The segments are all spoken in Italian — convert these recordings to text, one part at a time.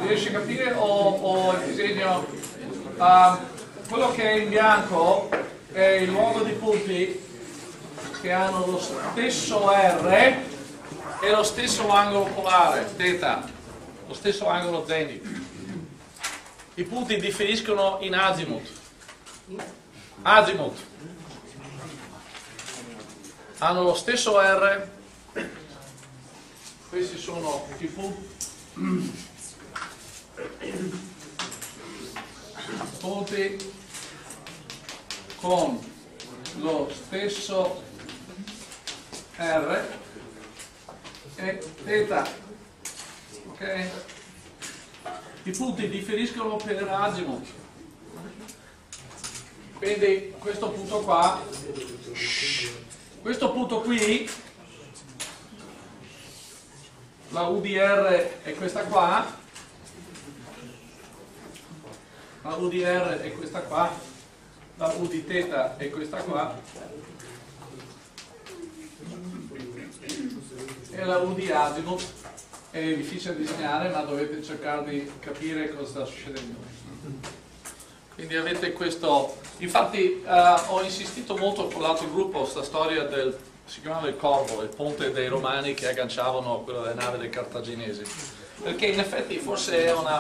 Riesci a capire o il disegno? Quello che è in bianco è il luogo di punti che hanno lo stesso R e lo stesso angolo polare, θ, lo stesso angolo zenith. I punti differiscono in azimuth. Azimuth. Hanno lo stesso R. Questi sono i punti con lo stesso R e θ. Ok? I punti differiscono per azimuth. Quindi questo punto qua, questo punto qui, la UDR è questa qua, la UDR è questa qua, la U di θ è questa qua e la U di azimuth è difficile disegnare, ma dovete cercare di capire cosa sta succedendo. Quindi avete questo, infatti ho insistito molto con l'altro gruppo, questa storia del, si chiamava il Corvo, il ponte dei Romani che agganciavano quello delle navi dei Cartaginesi, perché in effetti forse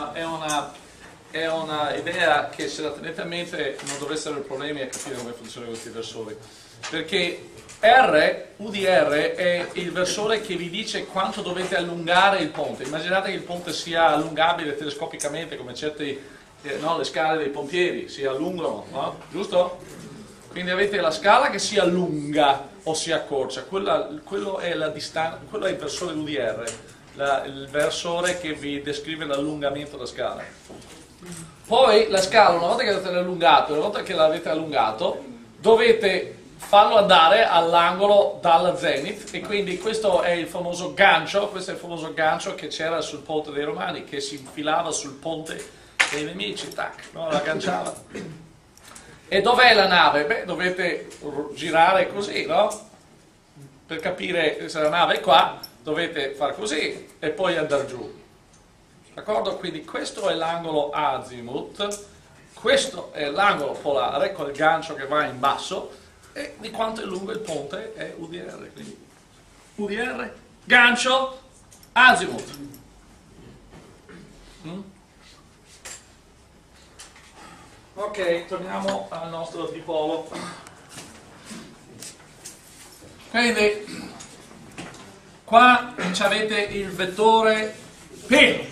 è una idea che, se la tenete a mente, non dovreste avere problemi a capire come funzionano questi versori, perché U di R è il versore che vi dice quanto dovete allungare il ponte. Immaginate che il ponte sia allungabile telescopicamente, come certe, no, le scale dei pompieri si allungano, no? Giusto? Quindi avete la scala che si allunga o si accorcia, quello è la distanza, quello è il versore UDR, il versore che vi descrive l'allungamento della scala. Poi la scala, una volta che l'avete allungato, una volta che l'avete allungato, dovete farlo andare all'angolo dalla zenith, e quindi questo è il famoso gancio, che c'era sul ponte dei Romani, che si infilava sul ponte dei nemici, tac, no? La agganciava. E dov'è la nave? Beh, dovete girare così, no? Per capire se la nave è qua, dovete fare così e poi andare giù. D'accordo? Quindi questo è l'angolo azimuth, questo è l'angolo polare con il gancio che va in basso, e di quanto è lungo il ponte è UDR. Quindi UDR, gancio, azimuth. Ok, torniamo al nostro dipolo. Quindi qua avete il vettore P.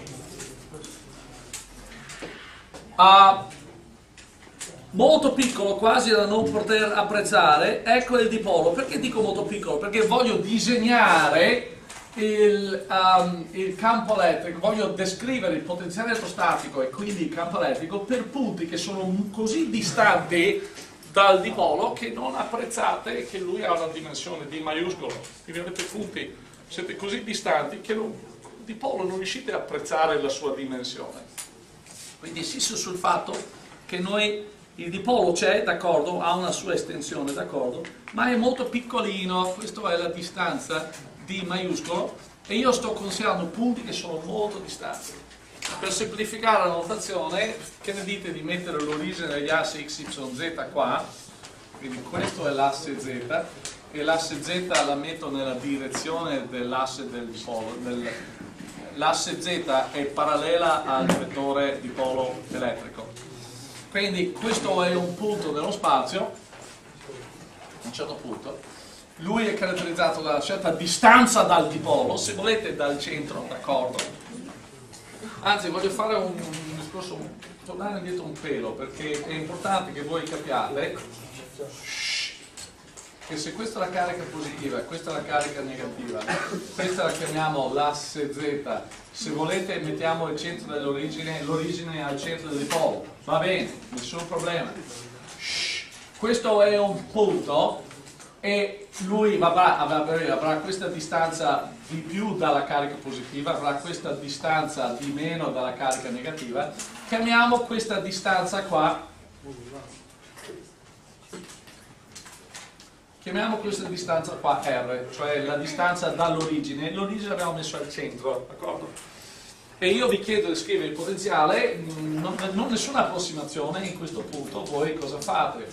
Molto piccolo, quasi da non poter apprezzare. Ecco il dipolo. Perché dico molto piccolo? Perché voglio disegnare il campo elettrico, voglio descrivere il potenziale elettrostatico e quindi il campo elettrico per punti che sono così distanti dal dipolo che non apprezzate che lui ha una dimensione D maiuscolo. Quindi avete punti, siete così distanti che il dipolo non riuscite a apprezzare la sua dimensione. Quindi insisto sul fatto che il dipolo c'è, d'accordo, ha una sua estensione, d'accordo, ma è molto piccolino. Questa è la distanza D maiuscolo e io sto considerando punti che sono molto distanti. Per semplificare la notazione, che ne dite di mettere l'origine degli assi x, y, z qua? Quindi questo è l'asse z e l'asse z la metto nella direzione dell'asse del dipolo. L'asse z è parallela al vettore dipolo elettrico. Quindi questo è un punto nello spazio, a un certo punto. Lui è caratterizzato da una certa distanza dal dipolo, se volete dal centro, d'accordo? Anzi, voglio fare un discorso, tornare indietro un pelo, perché è importante che voi capiate che se questa è la carica positiva e questa è la carica negativa, questa la chiamiamo l'asse z, se volete mettiamo il centro dell'origine, l'origine al centro del dipolo, va bene, nessun problema. Questo è un punto e lui avrà questa distanza di più dalla carica positiva, avrà questa distanza di meno dalla carica negativa. Chiamiamo questa distanza qua, R, cioè la distanza dall'origine. L'origine l'abbiamo messo al centro, d'accordo? e io vi chiedo di scrivere il potenziale, non nessuna approssimazione in questo punto. Voi cosa fate?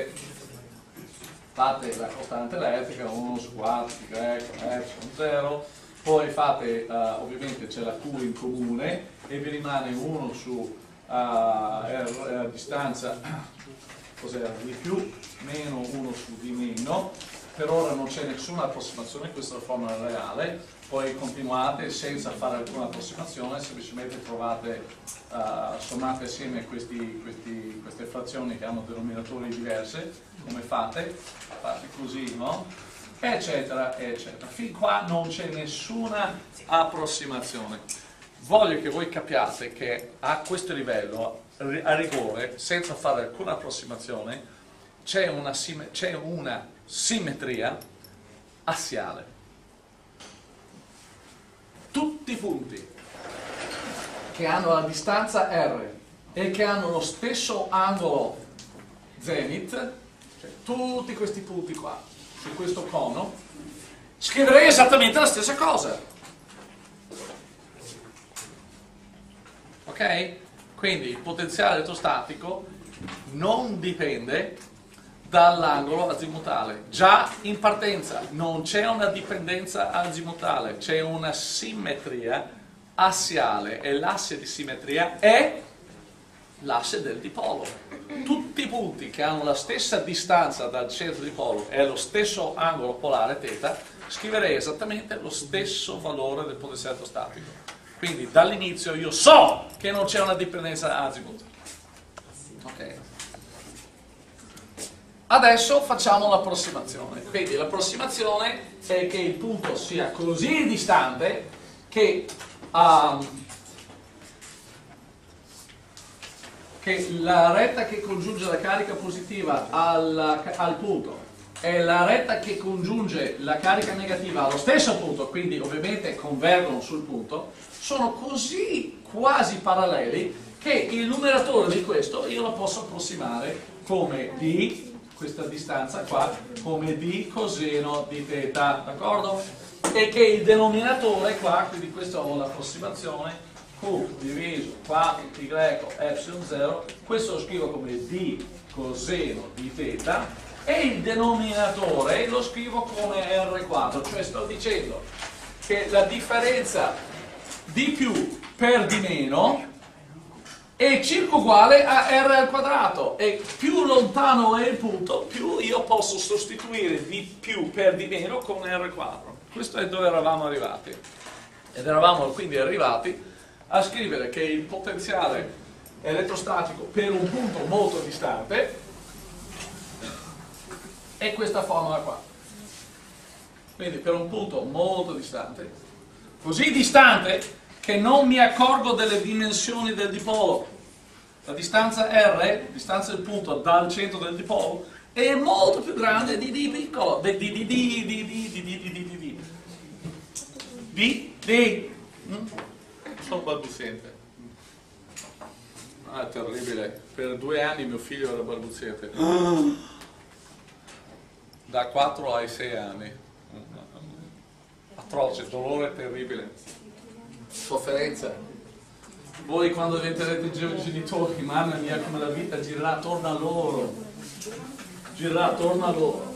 Fate la costante elettrica 1 su 4 pi greco epsilon 0, poi fate ovviamente c'è la Q in comune e vi rimane 1 su R distanza, cos'era, di più meno 1 su di meno. Per ora non c'è nessuna approssimazione, questa è la formula reale, poi continuate senza fare alcuna approssimazione, semplicemente trovate, sommate assieme queste frazioni che hanno denominatori diverse, come fate così, no? Eccetera, eccetera. Fin qua non c'è nessuna approssimazione. Voglio che voi capiate che a questo livello, a rigore, senza fare alcuna approssimazione, c'è una simmetria assiale. Tutti i punti che hanno la distanza R e che hanno lo stesso angolo zenith, cioè tutti questi punti qua, su questo cono, scriverei esattamente la stessa cosa. Ok? Quindi il potenziale elettrostatico non dipende dall'angolo azimutale. Già in partenza non c'è una dipendenza azimutale, c'è una simmetria assiale e l'asse di simmetria è l'asse del dipolo. Tutti i punti che hanno la stessa distanza dal centro dipolo e lo stesso angolo polare θ, scriverei esattamente lo stesso valore del potenziale elettrostatico. Quindi dall'inizio io so che non c'è una dipendenza azimut. Ok. Adesso facciamo l'approssimazione. Quindi l'approssimazione è che il punto sia così distante che la retta che congiunge la carica positiva al punto e la retta che congiunge la carica negativa allo stesso punto, quindi ovviamente convergono sul punto, sono così quasi paralleli che il numeratore di questo io lo posso approssimare come d, questa distanza qua, come d coseno di θ, d'accordo? E che il denominatore qua, quindi questa ho l'approssimazione, Q diviso 4 pi greco epsilon 0, questo lo scrivo come d coseno di θ, e il denominatore lo scrivo come R4, cioè sto dicendo che la differenza di più per di meno è circa uguale a R al quadrato, e più lontano è il punto, più io posso sostituire di più per di meno con R4. Questo è dove eravamo arrivati. Ed eravamo quindi arrivati a scrivere che il potenziale elettrostatico per un punto molto distante è questa formula qua. Quindi per un punto molto distante, così distante che non mi accorgo delle dimensioni del dipolo. La distanza R, distanza del punto dal centro del dipolo, è molto più grande di d piccolo, sono balbuziente. Ah, è terribile. Per 2 anni mio figlio era balbuziente. Da 4 ai 6 anni. Atroce, dolore terribile. Sofferenza. Voi quando diventerete genitori, mamma mia, come la vita girerà attorno a loro. Girerà attorno a loro.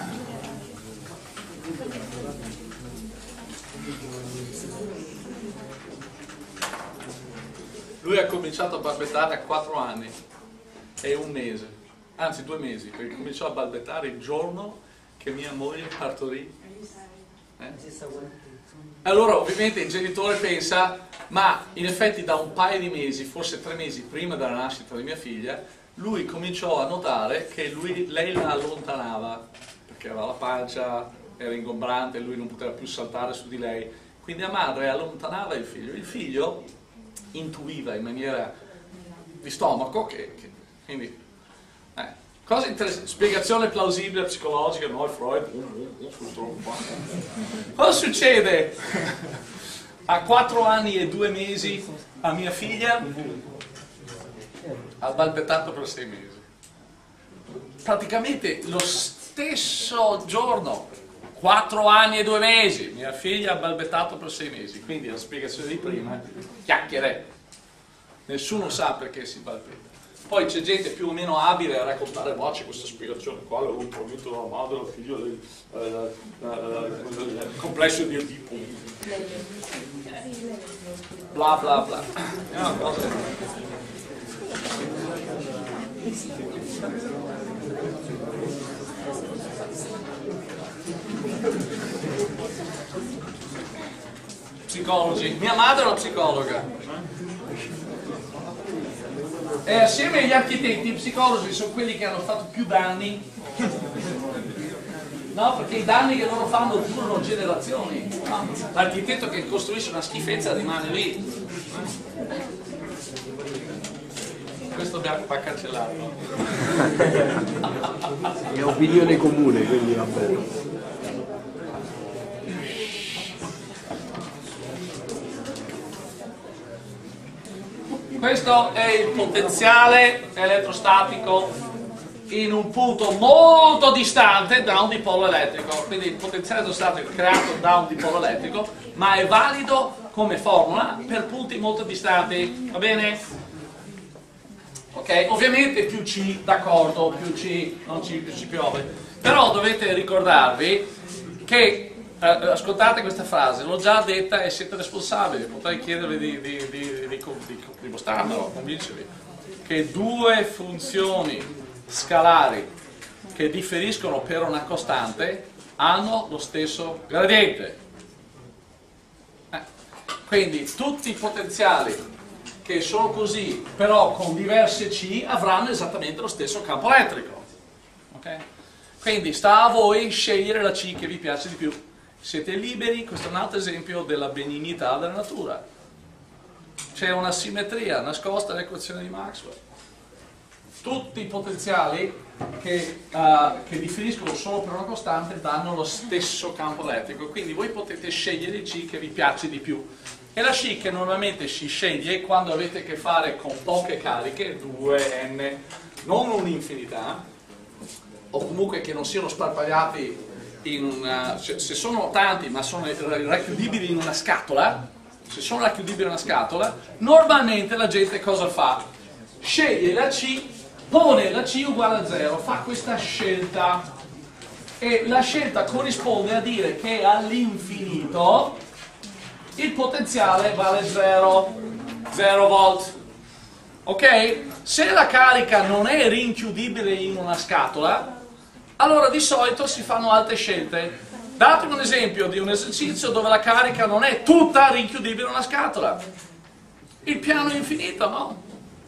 Lui ha cominciato a balbettare a 4 anni e 1 mese, anzi 2 mesi, perché cominciò a balbettare il giorno che mia moglie partorì. Allora ovviamente il genitore pensa, ma in effetti da un paio di mesi, forse 3 mesi prima della nascita di mia figlia, lui cominciò a notare che lei la allontanava, perché aveva la pancia, era ingombrante, lui non poteva più saltare su di lei, quindi la madre allontanava il figlio intuiva in maniera di stomaco quindi cosa interessante, spiegazione plausibile psicologica, no? Freud, cosa succede a 4 anni e 2 mesi a mia figlia? Ha balbettato per 6 mesi, praticamente lo stesso giorno, 4 anni e 2 mesi, mia figlia ha balbettato per 6 mesi, quindi la spiegazione di prima, chiacchiere, nessuno sa perché si balbetta. Poi c'è gente più o meno abile a raccontare, ma c'è questa spiegazione qua, l'ho promesso dalla madre, la figlia, il complesso di Edipo, bla bla bla. È una cosa. Psicologi, mia madre è una psicologa. E assieme agli architetti, i psicologi sono quelli che hanno fatto più danni, no? Perché i danni che loro fanno durano generazioni, no? L'architetto che costruisce una schifezza rimane lì. Questo va cancellato. È opinione comune, quindi va bene. Questo è il potenziale elettrostatico in un punto molto distante da un dipolo elettrico. Quindi il potenziale elettrostatico è creato da un dipolo elettrico, ma è valido come formula per punti molto distanti. Va bene? Ok, ovviamente più C, d'accordo, più C, non ci piove. Però dovete ricordarvi che ascoltate questa frase, l'ho già detta e siete responsabili, potrei chiedervi di dimostrarmelo, convincervi, che due funzioni scalari che differiscono per una costante hanno lo stesso gradiente. Quindi tutti i potenziali che sono così, però con diverse C, avranno esattamente lo stesso campo elettrico. Okay? Quindi sta a voi scegliere la C che vi piace di più. Siete liberi, questo è un altro esempio della benignità della natura. C'è una simmetria nascosta nell'equazione di Maxwell. Tutti i potenziali che differiscono solo per una costante danno lo stesso campo elettrico, quindi voi potete scegliere il C che vi piace di più. E la C che normalmente si sceglie quando avete a che fare con poche cariche, 2n, non un'infinità, o comunque che non siano sparpagliati in una, se sono tanti ma sono racchiudibili in una scatola, se sono racchiudibili in una scatola, normalmente la gente cosa fa? Sceglie la C, pone la C uguale a 0, fa questa scelta e la scelta corrisponde a dire che all'infinito il potenziale vale 0 volt. Ok? Se la carica non è rinchiudibile in una scatola, allora di solito si fanno altre scelte. Datemi un esempio di un esercizio dove la carica non è tutta rinchiudibile in una scatola. Il piano infinito, no?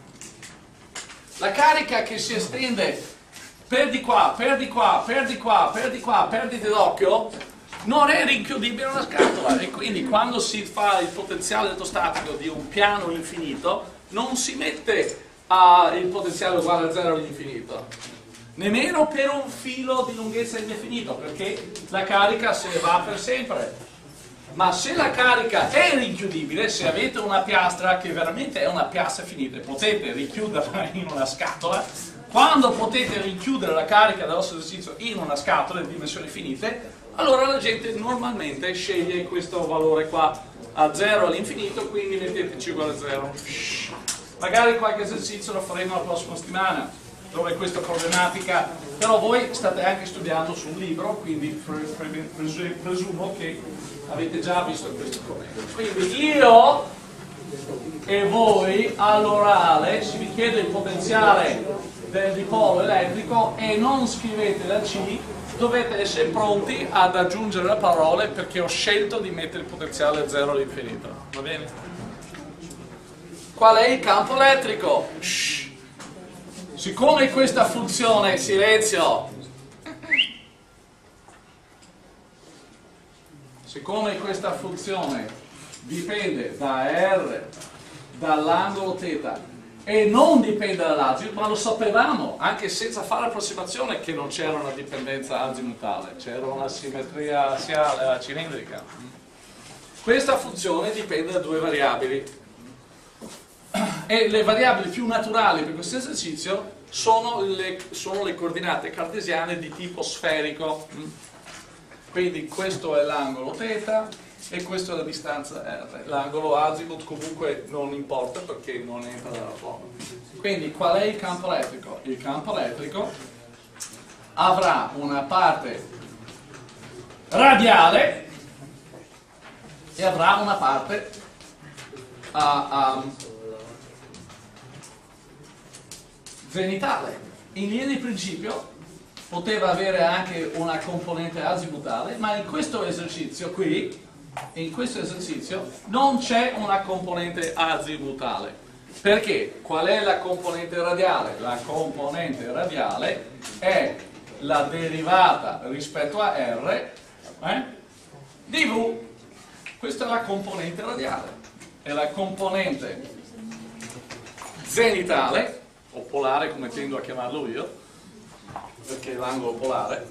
La carica che si estende per di qua, per di qua, per di qua, per di qua, perdite d'occhio, non è rinchiudibile in una scatola. E quindi quando si fa il potenziale elettrostatico di un piano infinito, non si mette il potenziale uguale a 0 all'infinito. Nemmeno per un filo di lunghezza indefinito, perché la carica se ne va per sempre. Ma se la carica è rinchiudibile, se avete una piastra che veramente è una piastra finita e potete richiuderla in una scatola, quando potete richiudere la carica del vostro esercizio in una scatola di dimensioni finite, allora la gente normalmente sceglie questo valore qua a 0 all'infinito, quindi mettete C uguale a 0. Magari qualche esercizio lo faremo la prossima settimana, dove questa problematica, però voi state anche studiando su un libro, quindi presumo che avete già visto questo problema. Quindi io e voi all'orale, se vi chiedo il potenziale del dipolo elettrico e non scrivete la C, dovete essere pronti ad aggiungere le parole perché ho scelto di mettere il potenziale a 0 all'infinito. Va bene? Qual è il campo elettrico? Shhh. Siccome questa funzione, silenzio, siccome questa funzione dipende da R, dall'angolo θ, e non dipende dall'azimuto, ma lo sapevamo anche senza fare approssimazione che non c'era una dipendenza azimutale, c'era una simmetria cilindrica. Questa funzione dipende da due variabili. E le variabili più naturali per questo esercizio sono le coordinate cartesiane di tipo sferico. Quindi questo è l'angolo θ e questa è la distanza r. L'angolo azimut comunque non importa perché non entra nella forma. Quindi qual è il campo elettrico? Il campo elettrico avrà una parte radiale e avrà una parte zenitale. In linea di principio poteva avere anche una componente azimutale, ma in questo esercizio qui, in questo esercizio, non c'è una componente azimutale. Perché? Qual è la componente radiale? La componente radiale è la derivata rispetto a R di V. Questa è la componente radiale. E la componente zenitale, o polare come tendo a chiamarlo io, perché è l'angolo polare,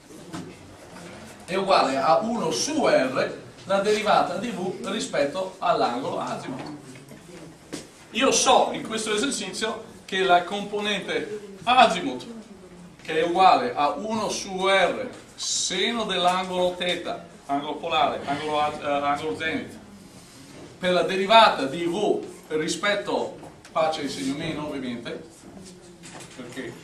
è uguale a 1 su R, la derivata di V rispetto all'angolo azimut. Io so in questo esercizio che la componente azimut, che è uguale a 1 su R seno dell'angolo θ, angolo polare, angolo zenit, per la derivata di V rispetto, qua c'è il segno meno ovviamente, perché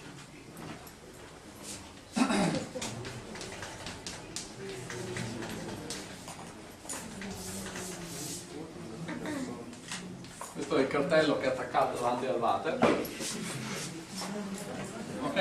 questo è il cartello che è attaccato davanti al water, ok?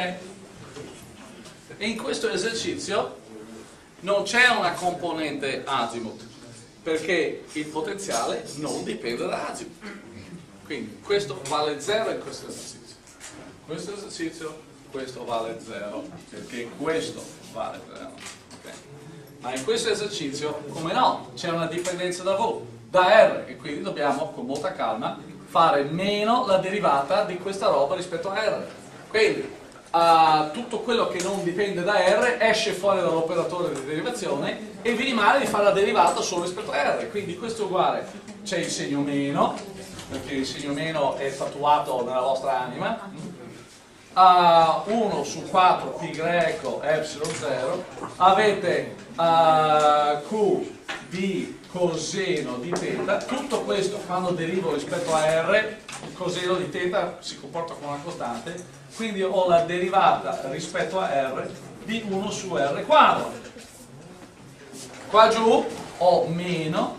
E in questo esercizio non c'è una componente azimut perché il potenziale non dipende da azimut, quindi questo vale 0 in questo esercizio, questo vale 0 perché questo vale 0, okay? Ma in questo esercizio, come no, c'è una dipendenza da V, da R, e quindi dobbiamo con molta calma fare meno la derivata di questa roba rispetto a R. Quindi tutto quello che non dipende da R esce fuori dall'operatore di derivazione e vi rimane di fare la derivata solo rispetto a R. Quindi questo è uguale, c'è il segno meno, perché il segno meno è tatuato nella vostra anima, a 1 su 4 pi greco epsilon 0, avete Q di coseno di θ. Tutto questo quando derivo rispetto a R, il coseno di θ si comporta come una costante, quindi ho la derivata rispetto a R di 1 su R quadro. Qua giù ho meno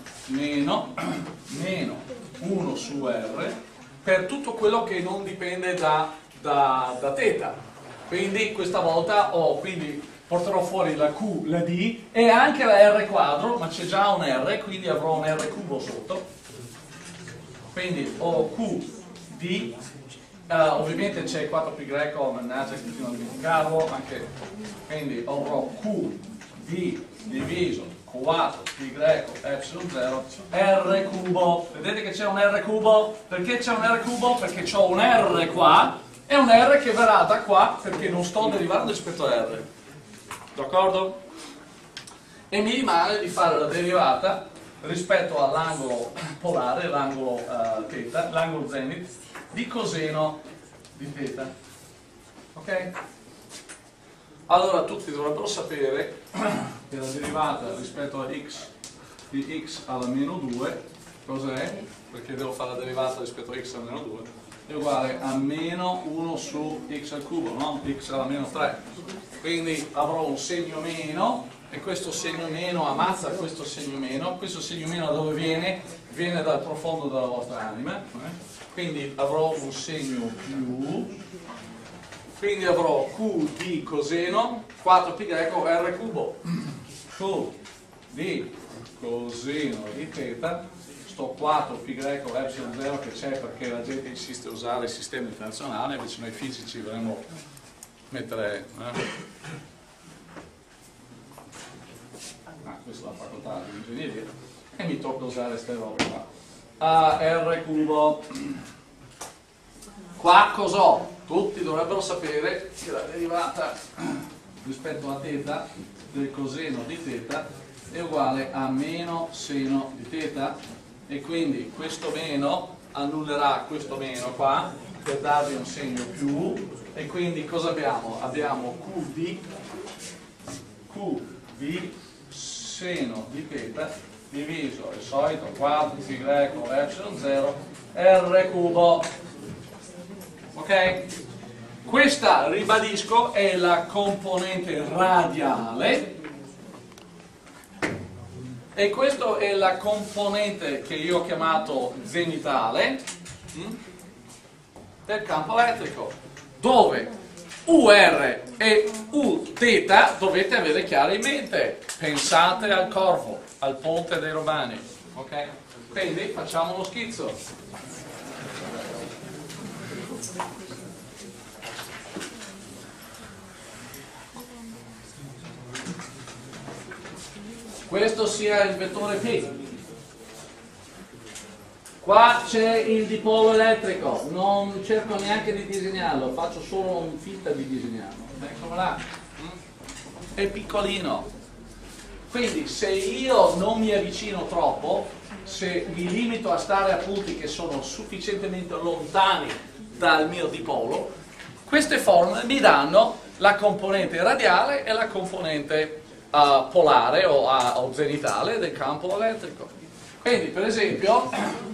1 su R per tutto quello che non dipende da θ. Quindi questa volta porterò fuori la Q, la D e anche la R quadro, ma c'è già un R, quindi avrò un R cubo sotto. Quindi ho Q D, ovviamente c'è 4pi greco, mannaggia che continuo a dimenticarlo, quindi avrò Q D diviso 4pi greco epsilon 0 R cubo. Vedete che c'è un R cubo? Perché c'è un R cubo? Perché ho un R qua e un R che verrà da qua perché non sto derivando rispetto a R. D'accordo? E mi rimane di fare la derivata rispetto all'angolo polare, l'angolo θ, l'angolo zenit, di coseno di θ. Ok? Allora tutti dovrebbero sapere che la derivata rispetto a x di x alla meno 2 cos'è? Perché devo fare la derivata rispetto a x alla meno 2 è uguale a meno 1 su x al cubo, no? X alla meno 3. Quindi avrò un segno meno e questo segno meno ammazza questo segno meno da dove viene? Viene dal profondo della vostra anima, quindi avrò un segno più, quindi avrò Q di coseno 4pi greco R cubo, Q di coseno di θ, sto 4pi greco epsilon 0 che c'è perché la gente insiste a usare il sistema internazionale, invece noi fisici vorremmo mettere questa è la facoltà di ingegneria e mi tocca usare queste robe qua. R cubo, qua cos'ho? Tutti dovrebbero sapere che la derivata rispetto a θ del coseno di θ è uguale a meno seno di θ e quindi questo meno annullerà questo meno qua per darvi un segno più e quindi cosa abbiamo? Abbiamo Q di seno di θ diviso il solito 4 pi greco epsilon 0 r cubo. Ok? Questa, ribadisco, è la componente radiale e questa è la componente che io ho chiamato zenitale del campo elettrico, dove UR e Uθ dovete avere chiaro in mente. Pensate al corvo, al ponte dei Romani, ok? Quindi facciamo lo schizzo. Questo sia il vettore P. Qua c'è il dipolo elettrico, non cerco neanche di disegnarlo, faccio solo un finta di disegnarlo. Eccolo là. È piccolino. Quindi se io non mi avvicino troppo, se mi limito a stare a punti che sono sufficientemente lontani dal mio dipolo, queste formule mi danno la componente radiale e la componente polare o zenitale del campo elettrico. Quindi per esempio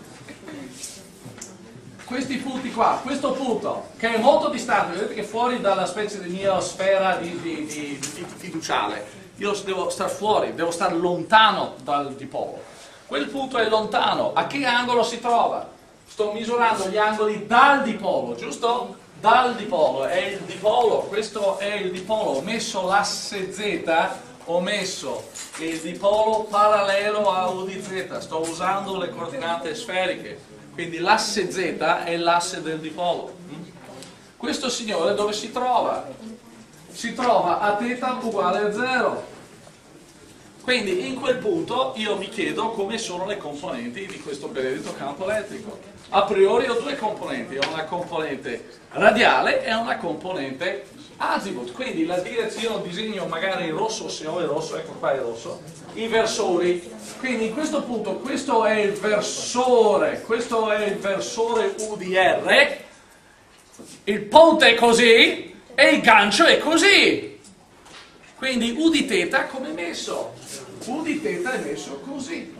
questi punti qua, questo punto che è molto distante, vedete che è fuori dalla specie di mia sfera di fiduciale, io devo stare fuori, devo stare lontano dal dipolo. Quel punto è lontano, a che angolo si trova? Sto misurando gli angoli dal dipolo, giusto? Dal dipolo, è il dipolo, questo è il dipolo, ho messo l'asse Z, ho messo il dipolo parallelo a U di Z, sto usando le coordinate sferiche, quindi l'asse Z è l'asse del dipolo. Questo signore dove si trova? Si trova a θ uguale a 0. Quindi in quel punto io mi chiedo come sono le componenti di questo benedetto campo elettrico. A priori ho due componenti, ho una componente radiale e una componente azimut, quindi la direzione, disegno magari in rosso, se ho il rosso, ecco qua il rosso, i versori. Quindi in questo punto questo è il versore U di R, il ponte è così e il gancio è così. Quindi U di θ come è messo? U di θ è messo così.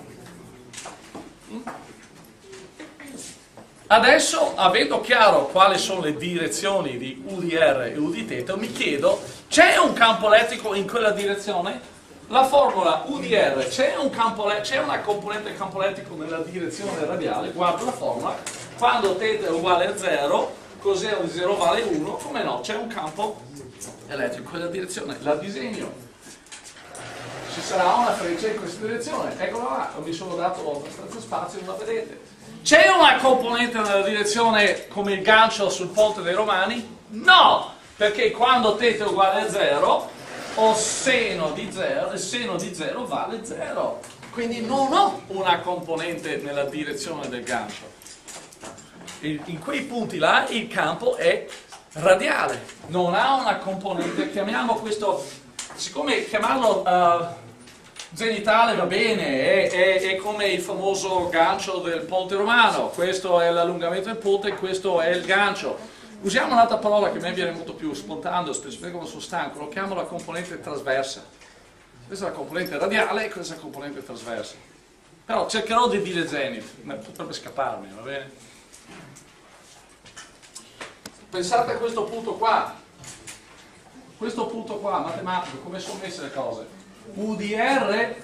Adesso, avendo chiaro quali sono le direzioni di U di R e U di θ, mi chiedo, c'è un campo elettrico in quella direzione? La formula U di R, c'è una componente del campo elettrico nella direzione radiale, guardo la formula, quando θ è uguale a 0, cos'è 0 vale 1, come no, c'è un campo elettrico in quella direzione, la disegno. Ci sarà una freccia in questa direzione, eccola là, mi sono dato abbastanza spazio, non la vedete. C'è una componente nella direzione come il gancio sul ponte dei Romani? No, perché quando θ è uguale a 0 ho seno di 0 e seno di 0 vale 0. Quindi non ho una componente nella direzione del gancio. In quei punti là il campo è radiale, non ha una componente, chiamiamo questo, siccome chiamarlo zenitale va bene, è come il famoso gancio del ponte romano, questo è l'allungamento del ponte, questo è il gancio. Usiamo un'altra parola che a me viene molto più spontaneo, specialmente quando sono stanco, lo chiamo la componente trasversa. Questa è la componente radiale e questa è la componente trasversa. Però cercherò di dire zenith, ma potrebbe scapparmi, va bene? Pensate a questo punto qua, matematico, come sono messe le cose? U di R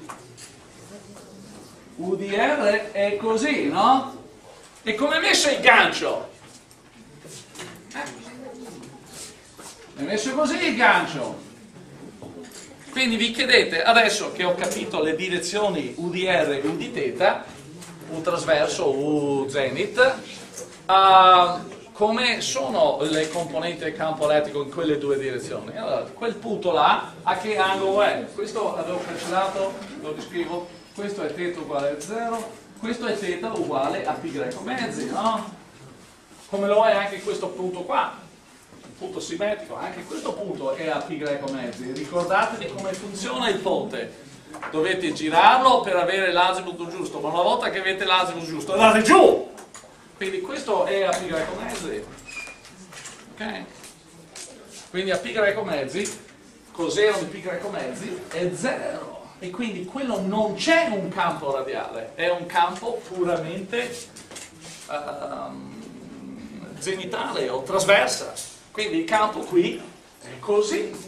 è così, no? E come è messo il gancio? È messo così il gancio. Quindi vi chiedete, adesso che ho capito le direzioni U di R e U di θ, U trasverso, U zenith, come sono le componenti del campo elettrico in quelle due direzioni? Allora, quel punto là, a che angolo è? Questo l'avevo cancellato, lo riscrivo, questo è θ uguale a 0, questo è θ uguale a π greco mezzi, no? Come lo è anche questo punto qua, un punto simmetrico, anche questo punto è a π greco mezzi. Ricordatevi come funziona il ponte, dovete girarlo per avere l'azimut giusto, ma una volta che avete l'azimut giusto andate giù! Quindi questo è a π greco mezzi, ok? Quindi a π greco mezzi, coseno di π greco mezzi è 0. e quindi quello non c'è un campo radiale, è un campo puramente zenitale o trasversa. Quindi il campo qui è così.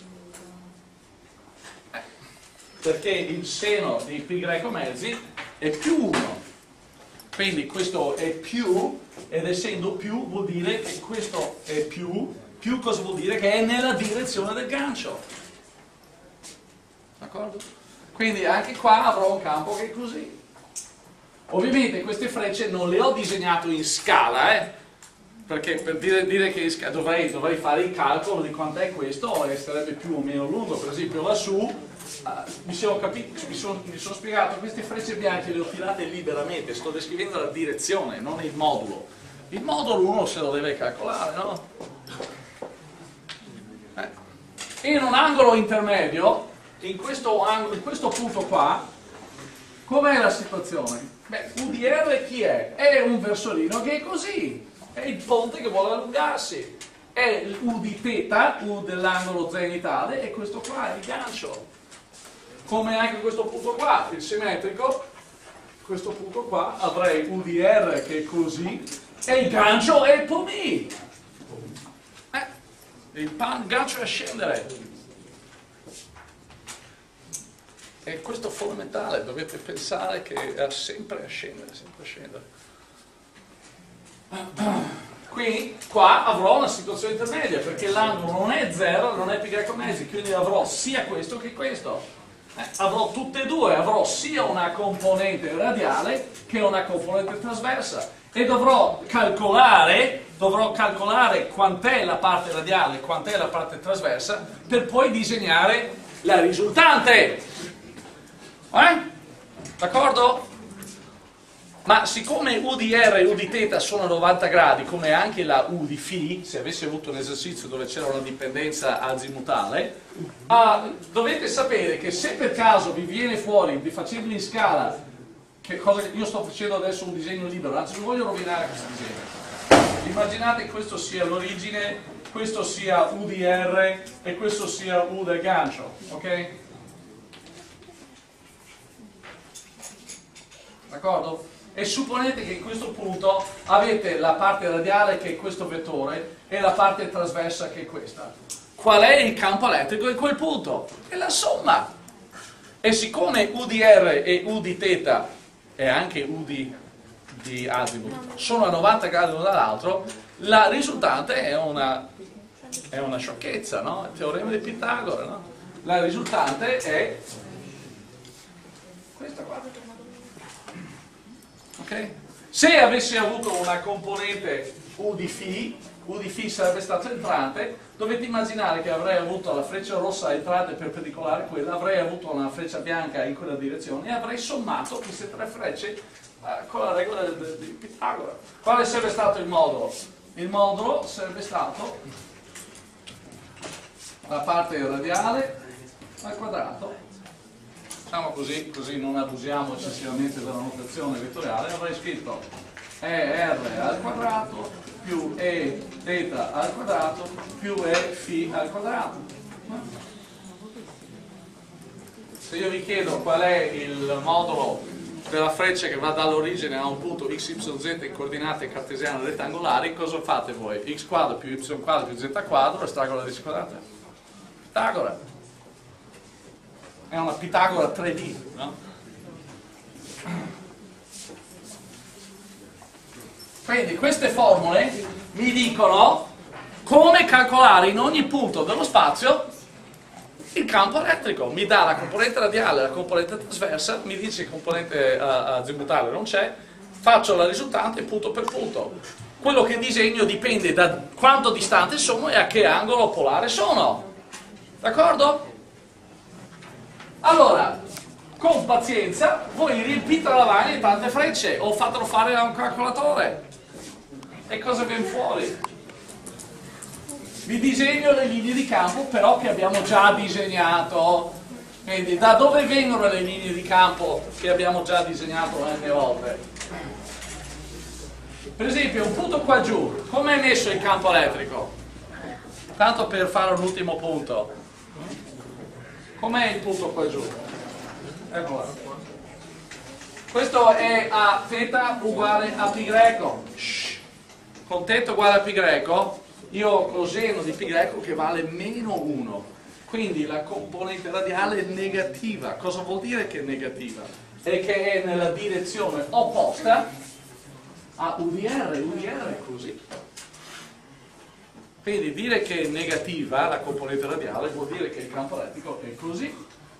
Perché il seno di π greco mezzi è più 1. Quindi questo è più, ed essendo più vuol dire che questo è più cosa vuol dire? Che è nella direzione del gancio. D'accordo? Quindi anche qua avrò un campo che è così. Ovviamente queste frecce non le ho disegnate in scala, perché per dire che dovrei fare il calcolo di quant'è questo e sarebbe più o meno lungo. Per esempio lassù mi sono spiegato, queste frecce bianche le ho tirate liberamente, sto descrivendo la direzione, non il modulo. Il modulo uno se lo deve calcolare, no? In un angolo intermedio, in questo punto qua, com'è la situazione? Beh, UDR chi è? È un versolino che è così, è il ponte che vuole allungarsi, è U di θ, U dell'angolo zenitale, e questo qua è il gancio. Come anche questo punto qua, il simmetrico, questo punto qua avrei UDR che è così, e il gancio è PB. Il gancio è a scendere. E questo è fondamentale, dovete pensare che è sempre a scendere, sempre a scendere. Qui, qua avrò una situazione intermedia, perché l'angolo non è 0, non è π greco mezzi, quindi avrò sia questo che questo. Avrò tutte e due, avrò sia una componente radiale che una componente trasversa, e dovrò calcolare quant'è la parte radiale e quant'è la parte trasversa per poi disegnare la risultante. D'accordo? Ma siccome U di R e U di θ sono a 90 gradi, come anche la U di φ, se avessi avuto un esercizio dove c'era una dipendenza azimutale, dovete sapere che se per caso vi viene fuori, facendo in scala, che cosa io sto facendo adesso un disegno libero, anzi non voglio rovinare questo disegno. Immaginate che questo sia l'origine, questo sia U di R e questo sia U del gancio, ok? D'accordo? E supponete che in questo punto avete la parte radiale che è questo vettore e la parte trasversa che è questa. Qual è il campo elettrico in quel punto? È la somma. E siccome U di R e U di θ e anche U di azimut sono a 90 gradi l'uno dall'altro, la risultante è una sciocchezza, no? Il teorema di Pitagora, no? La risultante è questa qua. Okay? Se avessi avuto una componente U di φ sarebbe stato entrante, dovete immaginare che avrei avuto la freccia rossa entrante perpendicolare a quella, avrei avuto una freccia bianca in quella direzione e avrei sommato queste tre frecce con la regola di Pitagora. Quale sarebbe stato il modulo? Il modulo sarebbe stato la parte radiale al quadrato. Facciamo così non abusiamo eccessivamente della notazione vettoriale. Avrei scritto ER al quadrato più E θ al quadrato più E φ al quadrato. Se io vi chiedo qual è il modulo della freccia che va dall'origine a un punto x, y, z in coordinate cartesiane rettangolari, cosa fate voi? X quadro più y quadro più z quadro, estraggo la radice quadrata. Pitagora. È una Pitagora 3D, no? Quindi queste formule mi dicono come calcolare in ogni punto dello spazio il campo elettrico. Mi dà la componente radiale, la componente trasversa, mi dice che componente azimutale non c'è, faccio la risultante punto per punto. Quello che disegno dipende da quanto distante sono e a che angolo polare sono. D'accordo? Allora, con pazienza, voi riempite la lavagna di tante frecce o fatelo fare a un calcolatore. E cosa viene fuori? Vi disegno le linee di campo però che abbiamo già disegnato. Quindi da dove vengono le linee di campo che abbiamo già disegnato n volte? Per esempio un punto qua giù, come è messo il campo elettrico? Tanto per fare un ultimo punto. Com'è il punto qua giù? Ecco là. Questo è a θ uguale a π greco. Con θ uguale a π greco, io ho coseno di π greco che vale meno 1. Quindi la componente radiale è negativa. Cosa vuol dire che è negativa? È che è nella direzione opposta a UDR. UDR è così. Quindi dire che è negativa la componente radiale vuol dire che il campo elettrico è così.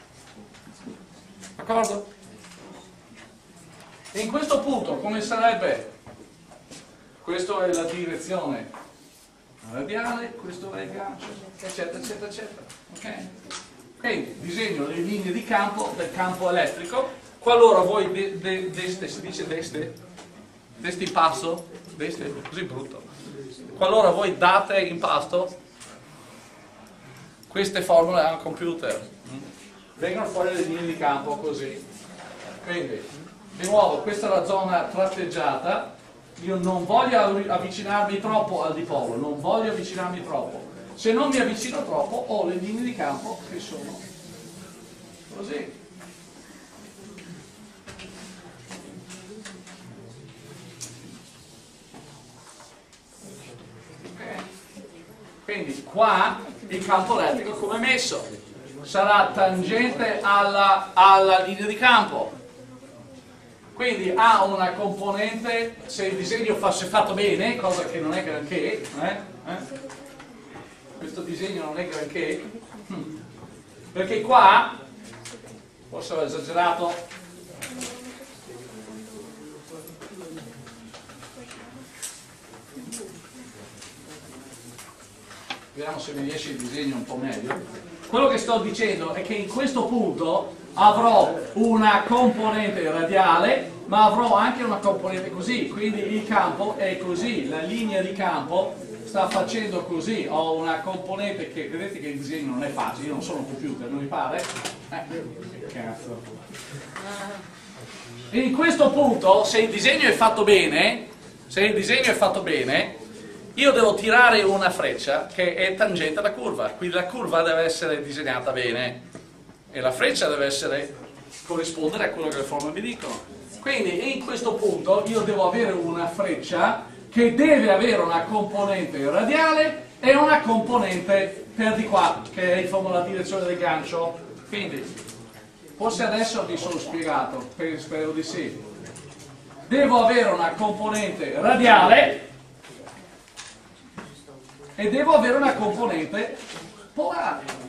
D'accordo? E in questo punto come sarebbe? Questa è la direzione radiale, questo è il gancio, eccetera, eccetera, eccetera. Okay? Quindi disegno le linee di campo del campo elettrico. Qualora voi deste, si dice deste in pasto? Deste? Così brutto. Qualora voi date in pasto queste formule al computer, vengono fuori le linee di campo così. Quindi, di nuovo, questa è la zona tratteggiata. Io non voglio avvicinarmi troppo al dipolo, non voglio avvicinarmi troppo. Se non mi avvicino troppo, ho le linee di campo che sono così. Okay. Quindi qua il campo elettrico come è messo? Sarà tangente alla linea di campo. Quindi ha una componente, se il disegno fosse fatto bene, cosa che non è granché, questo disegno non è granché, perché qua, forse ho esagerato, vediamo se mi riesce il disegno un po' meglio. Quello che sto dicendo è che in questo punto avrò una componente radiale, ma avrò anche una componente così, quindi il campo è così, la linea di campo sta facendo così, ho una componente che, vedete che il disegno non è facile, io non sono un computer, non vi pare? Che cazzo. E in questo punto, se il disegno è fatto bene, io devo tirare una freccia che è tangente alla curva, quindi la curva deve essere disegnata bene e la freccia deve corrispondere a quello che le formule mi dicono. Quindi in questo punto io devo avere una freccia che deve avere una componente radiale e una componente per di qua, che è insomma la direzione del gancio. Quindi, forse adesso vi sono spiegato, spero di sì. Devo avere una componente radiale e devo avere una componente polare.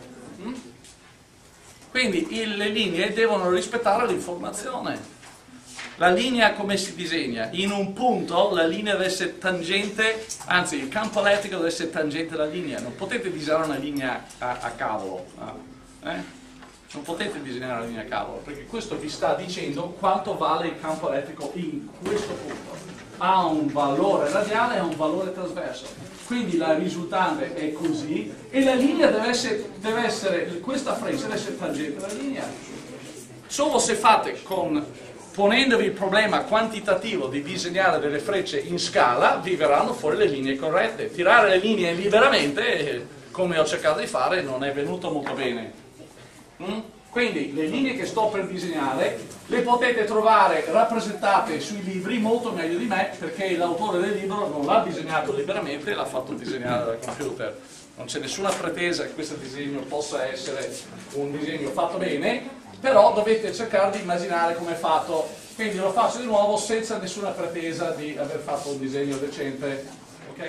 Quindi le linee devono rispettare l'informazione. La linea come si disegna? In un punto la linea deve essere tangente, anzi il campo elettrico deve essere tangente alla linea. Non potete disegnare una linea a cavolo. Non potete disegnare una linea a cavolo, perché questo vi sta dicendo quanto vale il campo elettrico in questo punto. Ha un valore radiale e un valore trasverso. Quindi la risultante è così e la linea deve essere questa freccia deve essere tangente alla linea. Solo se fate ponendovi il problema quantitativo di disegnare delle frecce in scala, vi verranno fuori le linee corrette. Tirare le linee liberamente, come ho cercato di fare, non è venuto molto bene. Quindi le linee che sto per disegnare le potete trovare rappresentate sui libri molto meglio di me, perché l'autore del libro non l'ha disegnato liberamente, l'ha fatto disegnare dal computer. Non c'è nessuna pretesa che questo disegno possa essere un disegno fatto bene, però dovete cercare di immaginare come è fatto. Quindi lo faccio di nuovo senza nessuna pretesa di aver fatto un disegno decente. Ok?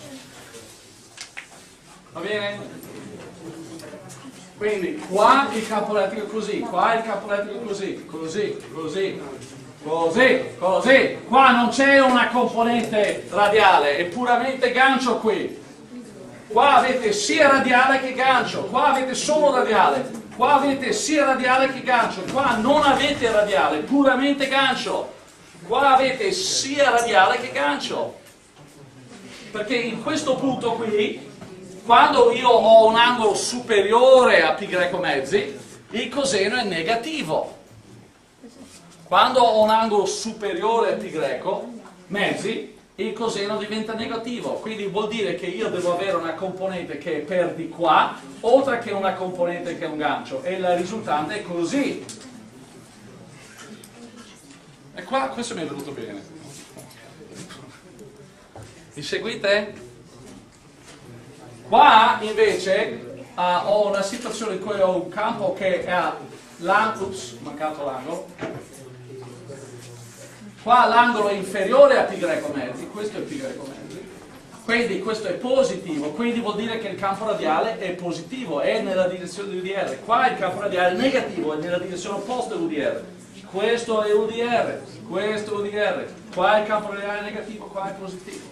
Va bene? Quindi qua il campo elettrico è così, qua il campo elettrico è così, così. Qua non c'è una componente radiale, è puramente gancio qui. Qua avete sia radiale che gancio, qua avete solo radiale, qua avete sia radiale che gancio, qua non avete radiale, puramente gancio. Qua avete sia radiale che gancio. Perché in questo punto qui, quando io ho un angolo superiore a π greco mezzi, il coseno è negativo. Quando ho un angolo superiore a π greco mezzi, il coseno diventa negativo. Quindi vuol dire che io devo avere una componente che è per di qua, oltre che una componente che è un gancio. E la risultante è così. qua questo mi è venuto bene. Mi seguite? Qua invece ho una situazione in cui ho un campo che ha l'angolo, mancato l'angolo. Qua l'angolo è inferiore a π greco mezzi, questo è π greco mezzi. Quindi questo è positivo, quindi vuol dire che il campo radiale è positivo, è nella direzione di UDR. Qua il campo radiale è negativo, è nella direzione opposta a UDR. Questo è UDR, questo è UDR. Qua il campo radiale è negativo, qua è positivo.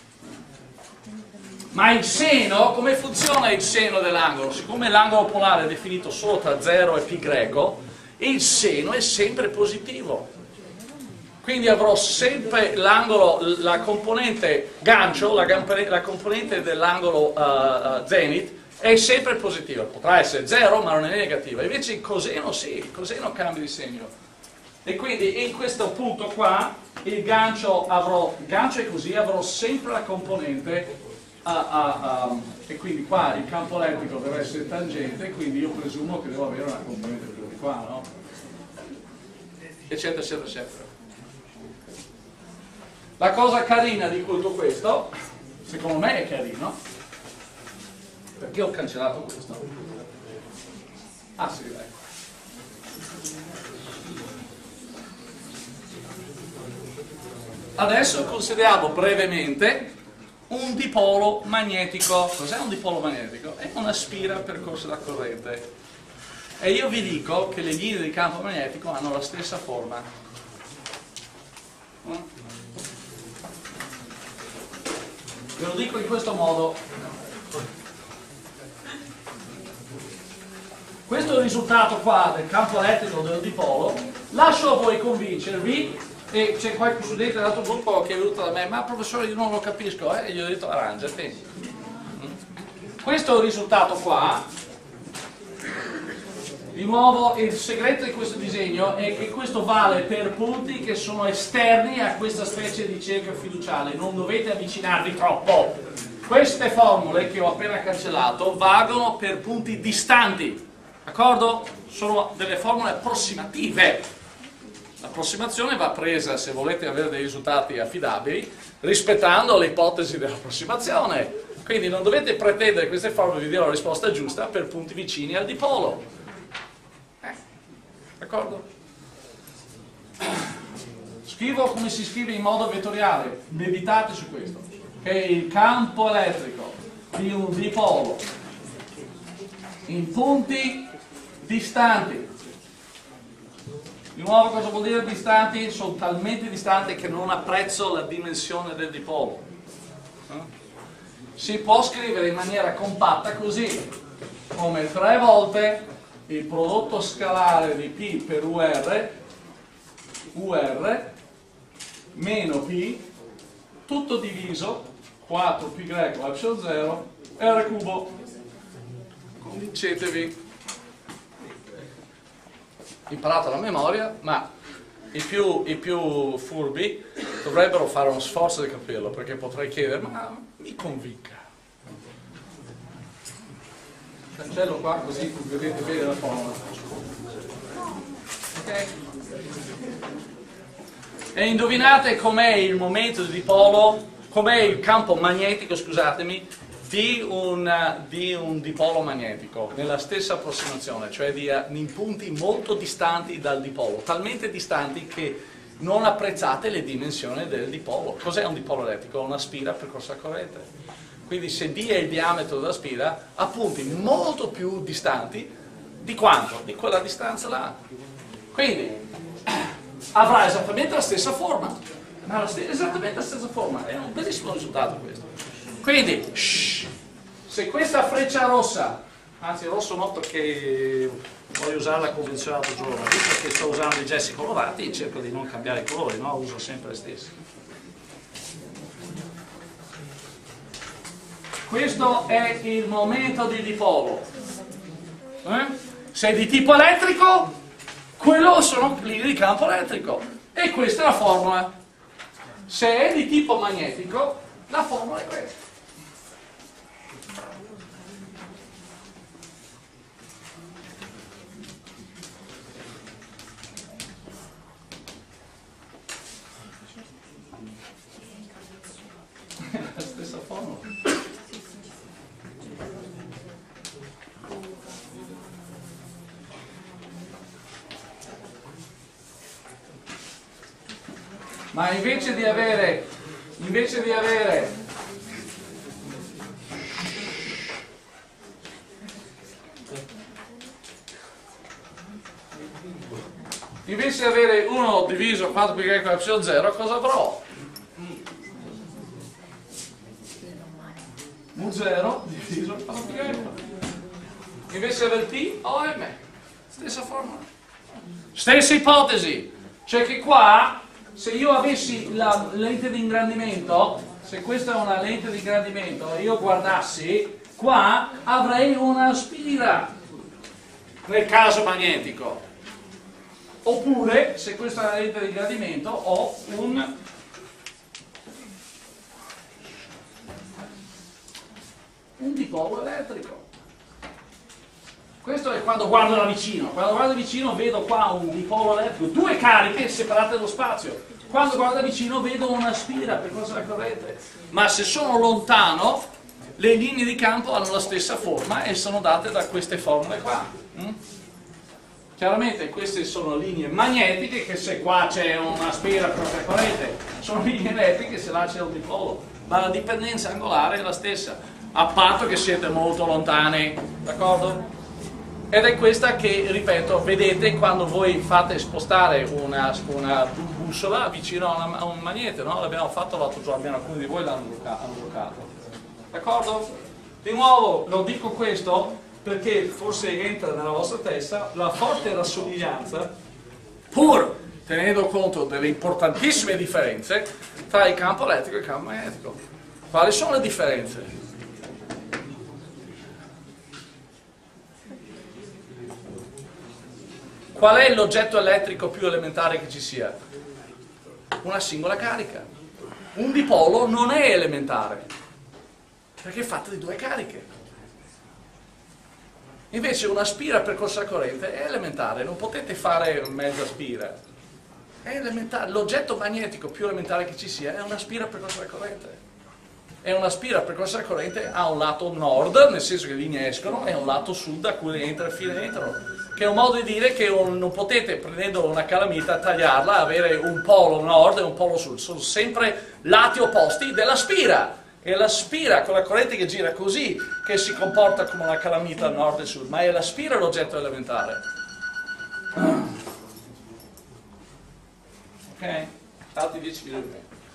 Ma il seno, come funziona il seno dell'angolo? Siccome l'angolo polare è definito solo tra 0 e π greco, il seno è sempre positivo. Quindi avrò sempre l'angolo, la componente gancio, la componente dell'angolo zenith è sempre positiva. Potrà essere 0 ma non è negativa. Invece il coseno sì, il coseno cambia di segno. E quindi in questo punto qua il gancio è così, avrò sempre la componente e quindi qua il campo elettrico deve essere tangente, quindi io presumo che devo avere una componente più di qua, no? Eccetera, eccetera, eccetera. La cosa carina di tutto questo, secondo me è carino, perché ho cancellato questo? Ah sì, ecco. Adesso consideriamo brevemente un dipolo magnetico. Cos'è un dipolo magnetico? È una spira percorsa da corrente. E io vi dico che le linee di campo magnetico hanno la stessa forma. Ve lo dico in questo modo. Questo è il risultato qua del campo elettrico del dipolo. Lascio a voi convincervi, e c'è qualche studente dell'altro gruppo che è venuto da me, ma professore io non lo capisco, e gli ho detto arrangiati. Questo è il risultato qua. Di nuovo il segreto di questo disegno è che questo vale per punti che sono esterni a questa specie di cerchio fiduciale, non dovete avvicinarvi troppo. Queste formule che ho appena cancellato valgono per punti distanti, d'accordo? Sono delle formule approssimative. L'approssimazione va presa, se volete avere dei risultati affidabili, rispettando le ipotesi dell'approssimazione. Quindi non dovete pretendere che queste formule vi diano la risposta giusta per punti vicini al dipolo. D'accordo? Scrivo come si scrive in modo vettoriale, meditate su questo, che il campo elettrico di un dipolo in punti distanti. Di nuovo cosa vuol dire distanti? Sono talmente distanti che non apprezzo la dimensione del dipolo. Si può scrivere in maniera compatta così, come 3 volte il prodotto scalare di P per UR meno P, tutto diviso 4π greco epsilon 0 R cubo. Convincetevi. Imparato la memoria, ma i più furbi dovrebbero fare uno sforzo di capirlo, perché potrei chiedere, ma mi convinca. Cancello qua così vedete bene la formula. Ok? E indovinate com'è il momento di dipolo, com'è il campo magnetico, scusatemi, di un dipolo magnetico, nella stessa approssimazione, cioè in punti molto distanti dal dipolo, talmente distanti che non apprezzate le dimensioni del dipolo. Cos'è un dipolo elettrico? Una spira percorsa da corrente. Quindi se D è il diametro della spira, ha punti molto più distanti di quanto? Di quella distanza là. Quindi avrà esattamente la stessa forma, ma esattamente la stessa forma. È un bellissimo risultato questo. Quindi, se questa freccia rossa, anzi rosso no perché voglio usare la convenzione l'altro giorno, visto che sto usando i gessi colorati, cerco di non cambiare i colori, no? Uso sempre le stesse. Questo è il momento di dipolo. Se è di tipo elettrico, quello sono linee di campo elettrico. E questa è la formula. Se è di tipo magnetico, la formula è questa. ma invece di avere invece di avere 1 diviso 4 pi greco epsilon 0, cosa avrò? mu0 diviso 4 pi greco. Invece di avere P ho M. Stessa formula. Stessa ipotesi. Cioè che qua, se io avessi la lente di ingrandimento, se questa è una lente di ingrandimento e io guardassi, qua avrei una spira nel caso magnetico. Oppure, se questa è una lente di ingrandimento, ho un dipolo elettrico. Questo è quando guardo da vicino. Quando guardo da vicino vedo qua un dipolo elettrico, 2 cariche separate dallo spazio. Quando guardo da vicino vedo una spira percorsa la corrente. Ma se sono lontano, le linee di campo hanno la stessa forma e sono date da queste formule qua. Chiaramente queste sono linee magnetiche, che se qua c'è una spira percorsa la corrente, sono linee elettriche se là c'è un dipolo. Ma la dipendenza angolare è la stessa, a patto che siete molto lontani, d'accordo? Ed è questa che, ripeto, vedete quando voi fate spostare una bussola vicino a un magnete, no? L'abbiamo fatto l'altro giorno, almeno alcuni di voi l'hanno bloccato. D'accordo? Di nuovo, lo dico questo perché forse entra nella vostra testa la forte rassomiglianza, pur tenendo conto delle importantissime differenze, tra il campo elettrico e il campo magnetico. Quali sono le differenze? Qual è l'oggetto elettrico più elementare che ci sia? Una singola carica. Un dipolo non è elementare, perché è fatto di 2 cariche. Invece una spira percorsa la corrente è elementare, non potete fare mezza spira. È elementare. L'oggetto magnetico più elementare che ci sia è una spira percorsa la corrente. E una spira percorsa la corrente ha un lato nord, nel senso che le linee escono, e un lato sud a cui entra e fine entrano. Che è un modo di dire che non potete, prendendo una calamita, tagliarla, avere un polo nord e un polo sud. Sono sempre lati opposti della spira. È la spira con la corrente che gira così che si comporta come una calamita nord e sud, ma è la spira l'oggetto elementare. Ok? Altri 10 minuti.